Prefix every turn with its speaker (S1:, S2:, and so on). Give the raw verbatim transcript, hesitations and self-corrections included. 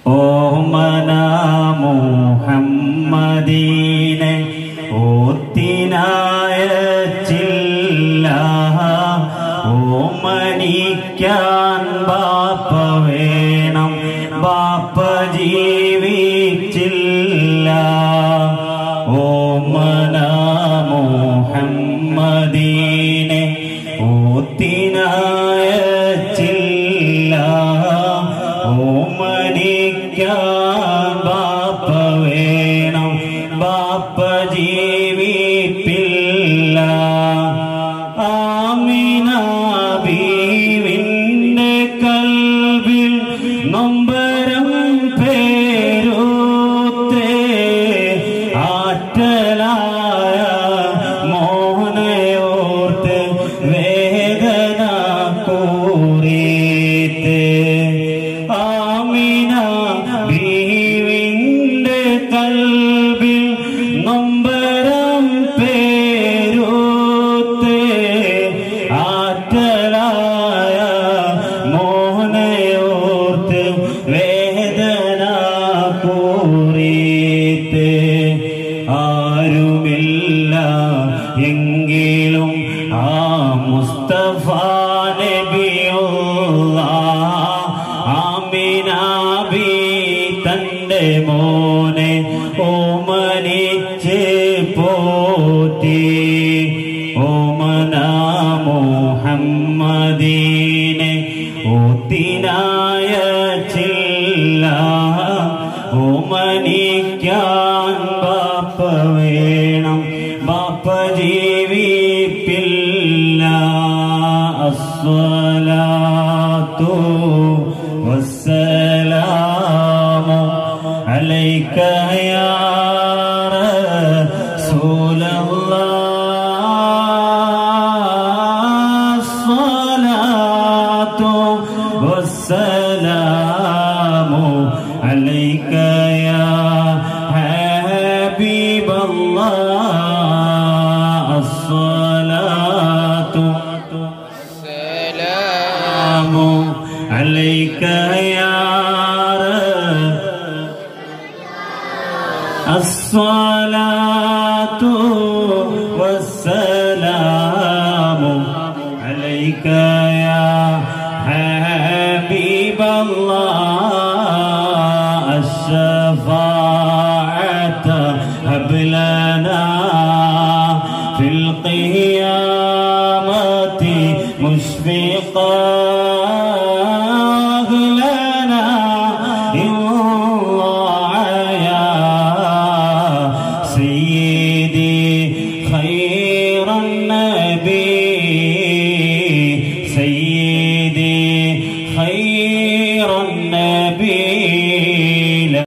S1: ഓമന മുഹമ്മദീനെ ഓത്തിനായച്ചില്ല ഓമനിക്കാൻ ബാപ്പ വേണം ബാപ്പ ജീവിച്ചില്ല ഓമന മുഹമ്മദീനെ ഓത്തിനായച്ചില്ല ഓമനിക്കാൻ ബാപ്പ വേണം ബാപ്പ ജീവിപ്പില്ല ആമിന ബീവിന്റെ കൽബിൽ നൊമ്പരം പേരുത്തേ ആറ്റലായ മോഹനയോർത്ത് വേദന കൂറിയിട്ട് ആമിന ബീവിന്റെ കൽബിൽ നൊമ്പരം പേരുത്തേ ആറ്റലായ മോഹനയോർത്ത് വേദന കൂറിയിട്ട് ആരുമില്ല എങ്കിലും ആ മുസ്തഫ നബിയുള്ള ആമിന ബി തന്റെ മോനെ ഓമനിച്ച് പോറ്റി ഓമന മുഹമ്മദീനെ ഓത്തിനായച്ചില്ല ഓമനിക്കാൻ ബാപ്പ വേണം ബാപ്പ ജീവിപ്പില്ല അസ്സലാത്തു വസ്സലാമു അലൈക യാ റസൂലല്ലാഹ് അസ്സലാത്തു വസ്സലാമു അലൈക യാ ഹബീബല്ലാഹ് അസ്സലാത്തു വസ്സലാമു അലൈക യാ الصلاة والسلام عليك يا حبيب الله الشفاعة هب لنا في القيامة مشفقا
S2: خير النبي